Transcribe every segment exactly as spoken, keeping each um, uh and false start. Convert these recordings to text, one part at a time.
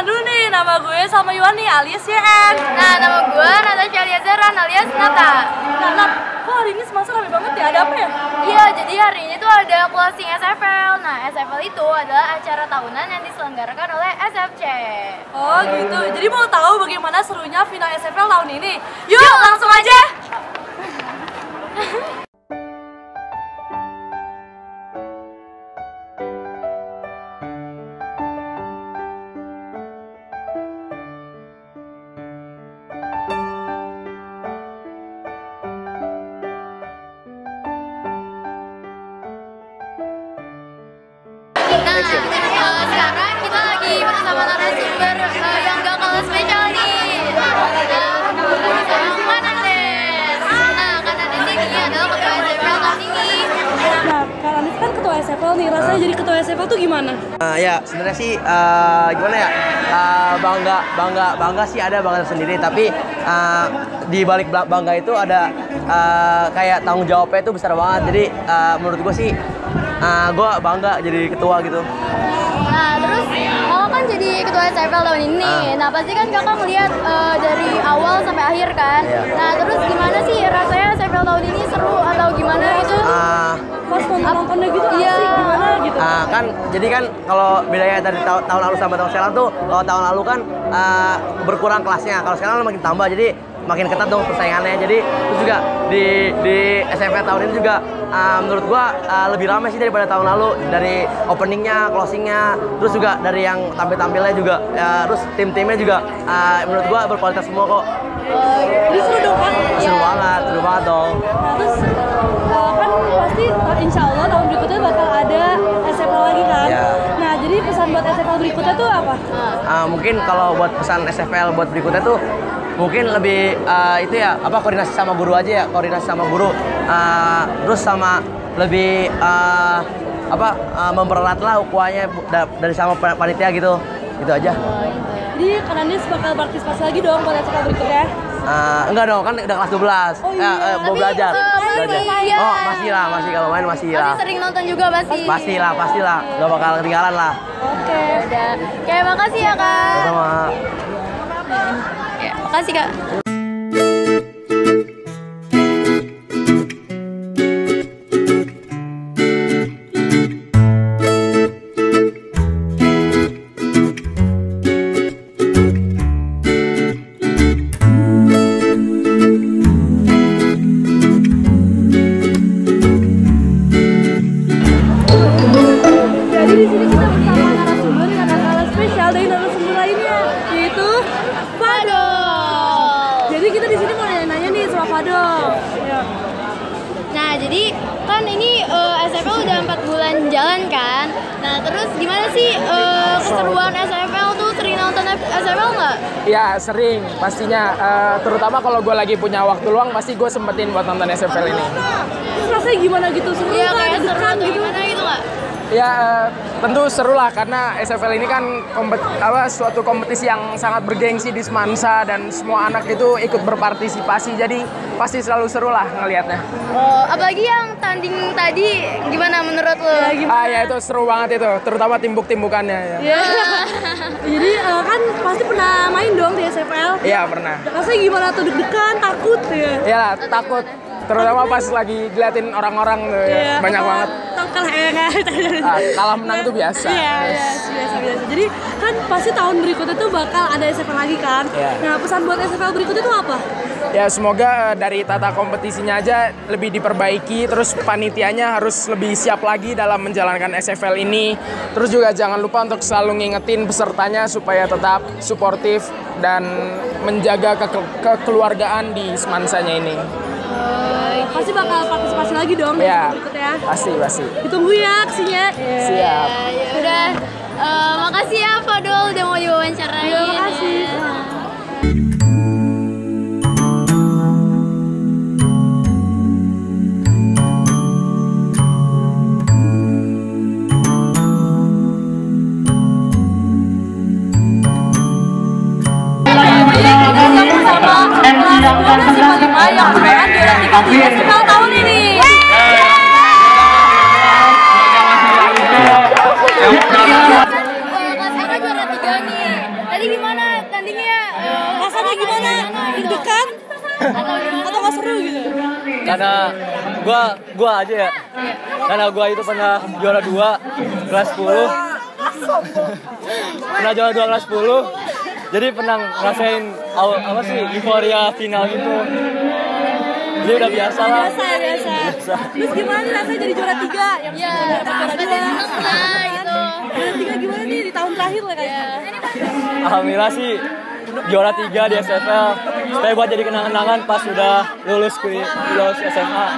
kenalan dulu nih, nama gue sama Yuani alias Y N. Nah, nama gue Natasha Aliazaran alias Nata. Nah, Nat, kok hari ini semasa rame banget ya? Ada apa ya? Iya, jadi hari ini tuh ada closing S F L. Nah, S F L itu adalah acara tahunan yang diselenggarakan oleh S F C. Oh gitu, jadi mau tahu bagaimana serunya final S F L tahun ini? Yuk, Yuk langsung aja! Nah, uh, sekarang kita lagi bersama narasumber uh, yang gak kalah spesial nih. Nah, bersama Kanandes. Nah, Kanandes ini adalah ketua S F L tahun ini. Nah, Kak Anis kan ketua S F L nih, rasanya uh. jadi ketua S F L tuh gimana? Uh, ya, sebenarnya sih uh, gimana ya, uh, bangga, bangga, bangga sih ada bangga sendiri, tapi uh, di balik bangga itu ada uh, kayak tanggung jawabnya itu besar banget. Jadi uh, menurut gue sih, uh, gue bangga jadi ketua gitu. Nah, terus kakak kan jadi ketua S F L tahun ini. Uh. Nah, pasti kan kakak ngeliat uh, dari awal sampai akhir kan. Yeah. Nah, terus gimana sih rasanya S F L tahun ini, seru atau gimana gitu? Uh, Pas nonton-nontonnya gitu iya. asik gimana gitu? Uh, kan, jadi kan kalau bedanya dari ta tahun lalu sama tahun sekarang tuh, kalau tahun lalu kan uh, berkurang kelasnya, kalau sekarang makin tambah, jadi makin ketat dong persaingannya. Jadi terus juga di di S F L tahun ini juga uh, menurut gua uh, lebih ramai sih daripada tahun lalu, dari openingnya, closingnya, terus juga dari yang tampil-tampilnya juga, uh, terus tim-timnya juga uh, menurut gua berkualitas semua kok. Oh, jadi seru dong kan? Seru ya. banget, seru banget dong. Nah, terus uh, kan pasti insya Allah tahun berikutnya bakal ada S F L lagi kan? Ya. Nah, jadi pesan buat S F L berikutnya tuh apa? Uh, mungkin kalau buat pesan S F L buat berikutnya tuh mungkin lebih uh, itu ya, apa, koordinasi sama guru aja ya, koordinasi sama guru, uh, terus sama lebih uh, apa uh, mempererat lah ukurannya dari sama panitia gitu, gitu aja. Oh, gitu. Jadi Kak Anis bakal partisipasi lagi dong buat S F L berikutnya? Uh, enggak dong, kan udah kelas dua belas. Oh iya, eh, uh, mau belajar. Uh, belajar. iya. Oh, masih lah, masih kalau main masih lah. Masih sering nonton juga pasti. Pasti lah, pasti lah, gak bakal ketinggalan lah. Oke. Udah. Oke, makasih ya Kak. Sama. Oke, makasih Kak. Jadi di sini kita bersama narasumber yang akan kalah spesial dari narasumber lainnya, yaitu Fadol. Jadi kita di sini mau nanya-nanya nih sama Fadol. Ya. Nah, jadi kan ini uh, S F L udah empat bulan jalan kan. Nah, terus gimana sih uh, keseruan S F L tuh, sering nonton S F L nggak? Ya sering, pastinya. Uh, terutama kalau gue lagi punya waktu luang, pasti gue sempetin buat nonton S F L ini. Terus rasanya gimana gitu? Seru Iya, nggak? kayak seru Deg-degan atau gimana gitu nggak? Ya uh, tentu seru lah, karena S F L ini kan kompet apa, suatu kompetisi yang sangat bergengsi di Semansa, dan semua anak itu ikut berpartisipasi, jadi pasti selalu seru lah ngelihatnya. Oh, apalagi yang tanding tadi gimana menurut lo? Ya, gimana? Ah ya, itu seru banget itu, terutama timbuk-timbukannya ya. Iya. Jadi uh, kan pasti pernah main dong di S F L? Iya pernah. Rasanya gimana tuh, deg-degan, takut ya? Iya takut, terutama pas lagi diliatin orang-orang tuh ya. Iya, Banyak banget. Kalah ya, Ah, kalah menang itu biasa. Iya, iya, biasa biasa. Jadi kan pasti tahun berikutnya tuh bakal ada S F L lagi kan? Iya. Nah, pesan buat S F L berikutnya tuh apa? Ya semoga uh, dari tata kompetisinya aja lebih diperbaiki, terus panitianya harus lebih siap lagi dalam menjalankan S F L ini. Terus juga jangan lupa untuk selalu ngingetin pesertanya supaya tetap suportif dan menjaga ke kekeluargaan di Semansanya ini. Pasti bakal partisipasi lagi dong Ya, berikutnya. pasti pasti. Ditunggu ya aksinya. Siap. Ya, ya udah. Uh, makasih ya Fadol udah mau diwawancarain. Ya, makasih. Yang berperan juara tiga di S F L tahun ini. Kelas Eka juara tiga nih. Tadi Atau gimana? Atau nggak seru gitu? Karena gua gua aja ya. Karena gua itu pernah juara dua kelas sepuluh. Pernah juara dua kelas sepuluh. Jadi pernah ngerasain apa sih euforia final gitu. Jadi udah biasa lah. Biasa ya biasa. Biasa. Terus gimana nih rasanya jadi juara tiga? Yang Ya, juara pasti dua. seneng lah gitu. Juara tiga gimana nih di tahun terakhir lah kayaknya? Alhamdulillah sih juara tiga di S F L. Supaya buat jadi kenang-kenangan pas udah lulus kuliah lulus S M A.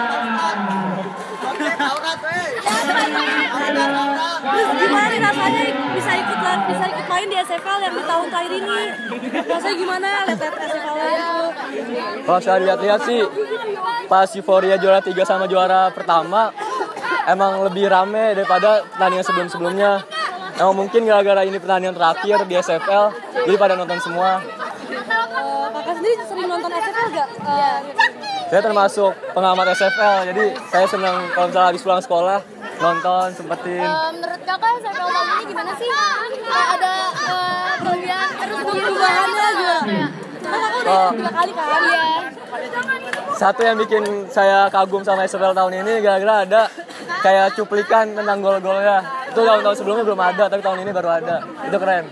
Terus gimana nih rasanya bisa ikut bisa ikut main di S F L yang di tahun terakhir ini? Rasanya gimana lihat S F L itu? Kalau saya lihat-lihat sih pas euforia juara tiga sama juara pertama emang lebih rame daripada pertandingan sebelum-sebelumnya. Emang mungkin gara-gara ini pertandingan terakhir di S F L, jadi pada nonton semua. Uh, kakak sendiri sering nonton S F L gak? Uh, Saya termasuk pengamat S F L, jadi saya senang kalau misalnya habis pulang sekolah nonton, sempetin. Eh, menurut kakak S F L tahun ini gimana sih? Eh, ada eh, kelebihan terus perubahannya juga. Kan kakak udah Oh. ikut tiga kali kan? Iya. Satu yang bikin saya kagum sama S F L tahun ini gara-gara ada kayak cuplikan tentang gol-golnya. Itu tahun-tahun sebelumnya belum ada, tapi tahun ini baru ada. Itu keren.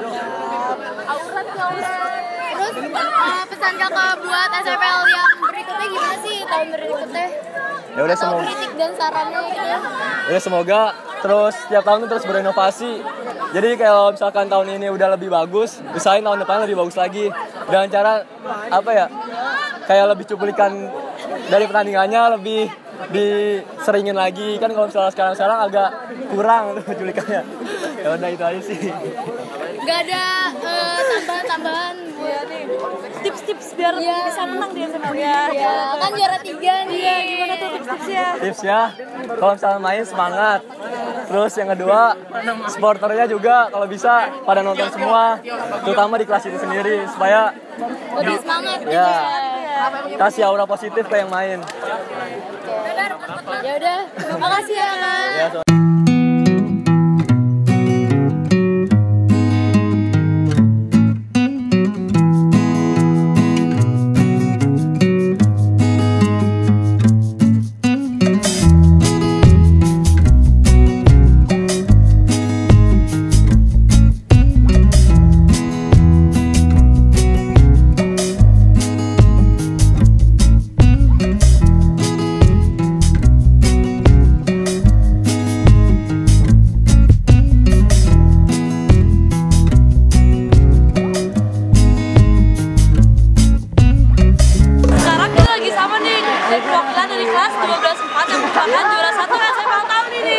Terus eh, pesan kakak buat S F L yang berikutnya gimana sih tahun berikutnya? Ya udah Atau semoga, kritik dan sarannya gitu. ya semoga terus setiap tahun itu terus berinovasi. Jadi kalau misalkan tahun ini udah lebih bagus, usahain tahun depan lebih bagus lagi. Dengan cara apa ya? Kayak lebih cuplikan dari pertandingannya lebih diseringin lagi. Kan kalau misalnya sekarang-sekarang agak kurang tuh cuplikannya. Ya udah itu aja sih. Gak ada eh, tambahan-tambahan buat Tips-tips biar Iya. bisa menang di S F L ya. ya kan juara tiga nih. Iya, gimana tuh tips-tipsnya? Tipsnya kalau misalnya main semangat. Terus yang kedua supporternya juga kalau bisa pada nonton semua, terutama di kelas itu sendiri supaya Lebih semangat. ya kasih aura positif ke yang main. Ya udah, makasih ya Kak. Ya, so- Sekarang kita lagi sama nih dari perwakilan dari kelas dua belas empat yang merupakan juara satu S F L tahun ini.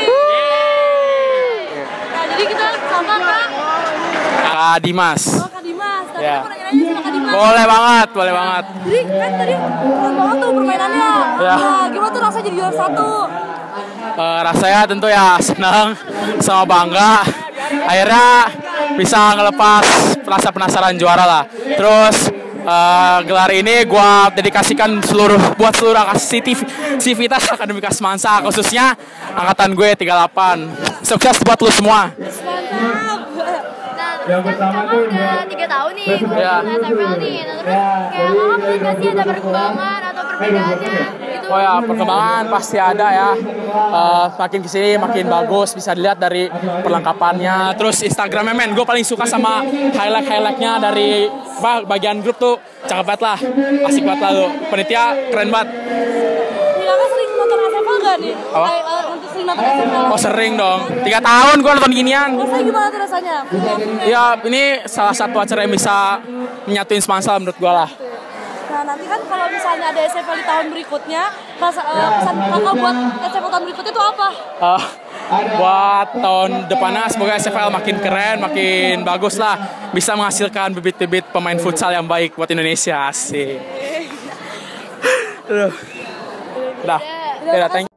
Nah, jadi kita sama Kak Kak Dimas. Oh, Kak Dimas. Tadi Ya. aku nanya-nanya sama Kak Dimas. Boleh banget, boleh banget. Jadi kan tadi keren banget tuh permainannya. Ya. Nah, gimana tuh rasanya jadi juara satu? Eh, rasanya tentu ya senang sama bangga. Akhirnya bisa ngelepas rasa penasaran juara lah. Terus eh, gelar ini gua dedikasikan seluruh buat seluruh aktivitas akademika Semansa, khususnya angkatan gue tiga puluh delapan. Sukses buat lu semua. Mantap. Nah, terus kan kakak udah tiga tahun nih ikut Ya. S F L nih. Nah, terus kayak kakak melihat gak sih ada perkembangan atau perbedaannya gitu? Oh ya, perkembangan pasti ada ya. Eh, makin kesini makin bagus, bisa dilihat dari perlengkapannya. Terus Instagramnya men, gue paling suka sama highlight-highlightnya dari apa, bagian grup tuh cakep banget lah, asik banget lah tuh. Panitia keren banget. Nih, kakak sering nonton S F L gak nih? Apa? Kayak, eh, untuk sering nonton S F L. Oh sering dong, tiga tahun gue nonton ginian. Rasanya gimana tuh rasanya? Ya ini salah satu acara yang bisa menyatuin Semansa menurut gue lah. Nah, nanti kan kalau misalnya ada S F L di tahun berikutnya, rasa, eh, pesan kakak buat S F L tahun berikutnya itu apa? Eh, buat tahun depannya semoga S F L makin keren, makin bagus lah, bisa menghasilkan bibit-bibit pemain futsal yang baik buat Indonesia. Asik. Aduh. Udah, udah, thank you.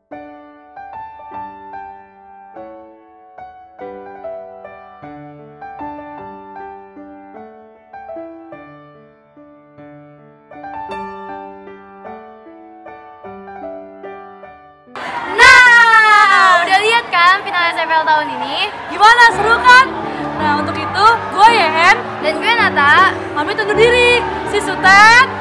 Nah, udah lihat kan final S F L tahun ini? Gimana, seru kan? Nah, untuk itu, gue Yen, Dan gue Nata. pamit undur diri. Si Sutet,